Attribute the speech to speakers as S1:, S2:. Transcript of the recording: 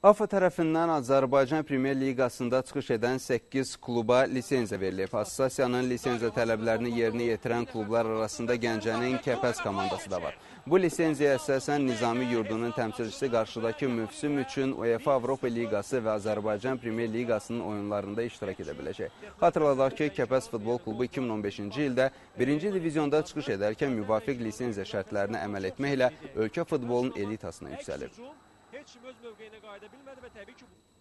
S1: AFA tərəfindən Azərbaycan Premyer Liqasında çıxış edən 8 kluba lisenziya verilib. Assosiasiyanın lisenziya tələblərini yerinə yetirən klublar arasında Gəncənin Kəpəz komandası da var. Bu lisenziyaya əsasən Nizami Yurdunun təmsilçisi qarşıdakı mövsüm üçün UEFA Avropa Liqası və Azərbaycan Premyer Liqasının oyunlarında iştirak edə biləcək. Xatırladaq ki, Kəpəz Futbol Klubu 2015-ci ildə 1-ci divizionda çıxış edərkən müvafiq lisenziya şərtlərinə əməl etməklə ölkə futbolunun elitasına yüksəlib.
S2: Heç kim öz mövqeyinə qayıda bilmədi və təbii ki